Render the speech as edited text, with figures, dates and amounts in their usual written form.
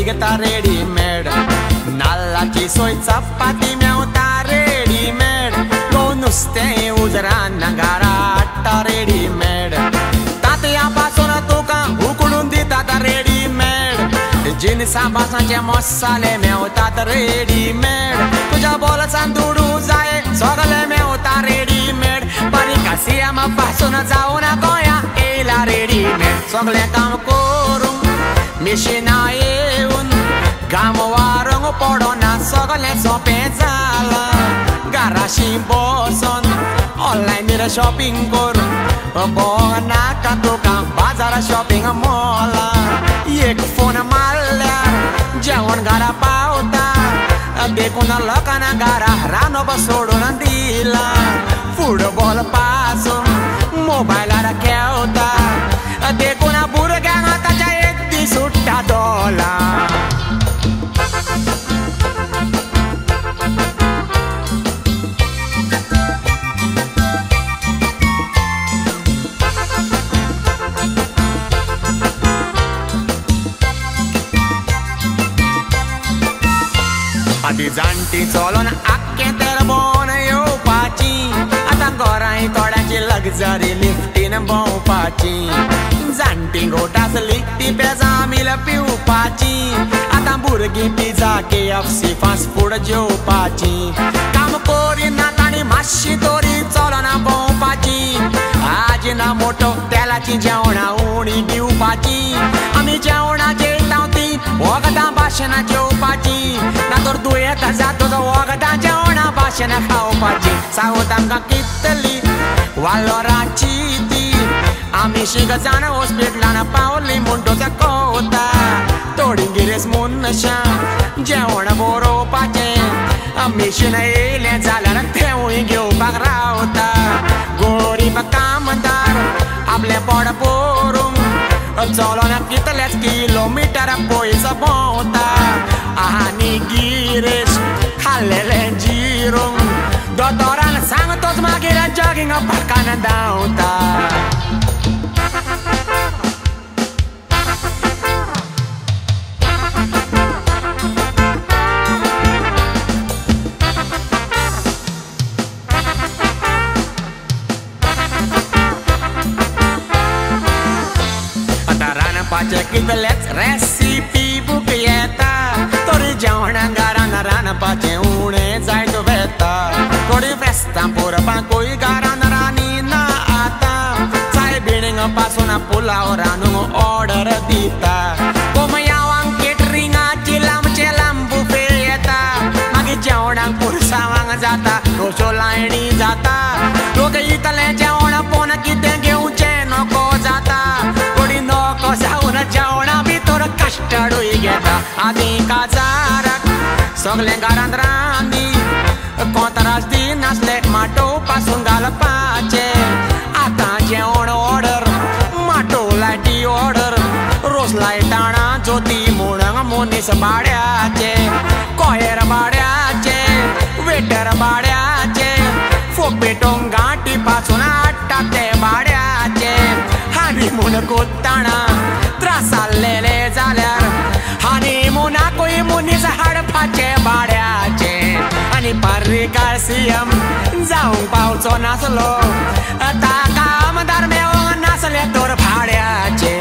विकता रेडीमेड नाल्लाची सोय चपाती मेवता रेडीमेड दोन नुस्तें उजरान नांगारा हाडटा रेडीमेड तांतयापासून तुका उकडून दितात रेडीमेड जिनसां पासांचे मसाले मेवतात रेडीमेड तुज्या बोल्सान दुडू जाय सगळे मेवता रेडीमेड पारिकासियम पासून जावन गोंया येयला रेडीमेड सगळें काम करूंक मिशिनां येवन काम वारूंक पडना सगळें सोंपें जालां घराशी बसून ऑनलायन शॉपिंग करूंक नाका तुका बाजार शॉपिंग मॉला एक फोन मारल्यार जेवण घरा पावता देखून लोकांना घरा रांदप सोडून दिला फुटबॉल पासून मोबायलार खेळता देखून भुरग्यांक ताच्या एक दीस सुट्टा दोला आदी जाणटी चलोन आख्खें तेरबोन येवपाची आतां घरांय थोड्यांची लग्जरी लिफ्टीन भोंवपाची जाणटी घोटासली ती पेजां मिल पिवपाची आतां भुरगीं पिझ्झा KFC फास्ट फूड जेवपाची काम करिना तांणी मातशी तरी चलोना भोंवपाची आजी ना मोठो तेलाची जेवणां उणी दिवपाची आमी जेवणां जेयता ती वखदां भाशणां जेवपाची ना तर दुयेंत जाता वखदां जेवणां भाशणां खावपाची सांगू तांकां कितली वालोराची ती आमी शीक जाण हॉस्पिटलान पावली म्हणटूच कोवता थोडी गिरेस मनशां जेवण बरोवपाचें मिशीन येयलें जाल्यार तेवूय घेवपाक रावता गरीब कामदार आपलें पोट भरूंक चलोन कितलेच किलोमिटर पयस भोंवता आनी गिरेश खाल्लेलें जिरूंक दोतोरान सांगतोच मागीर जॉगिंग पार्कान धांवता कितलेच रेसिपी बूक येता तरी जेवणां घरान रांदपाचें उणें जायत वेता थोडी फेस्तां पोरपाकूय घरान रांदिना आतां चाय बिणींग पासून पुलाव रांदूंक ऑर्डर दिता कोमयावांक केटरिंगाची लांबचे लांब बुफे येता मागीर जेवणाक पुरसावांक जाता रोशो लायणी जाता लोक इतलें जेवण पोन कितें घेवचें नको जाता थोडी नको जावन जेवणा भितर कस्टर्डूय घेता आदी काजाराक सगळें घरांत रांदी कोतरास दिनासले माटोव पासून घालपाचे आतां जेवण ऑर्डर माटोव लायटी ऑर्डर रोस लायटाणा ज्योती म्हणून मनीस भाड्याचे कोयर भाड्याचे वेटर भाड्याचे फोक पेटोवंक गांठी पासून हाडटा ते भाड्याचे हानी म्हूण कोत्ताणा त्रास जाल्लेले जाल्यार हानी मुनाकूय मनीस हाडपाचे भाड्याचे आनी पार्रीकार CM जावंक पावचो नासलो ताका आमदार मेळोंक नासले तर भाड्याचे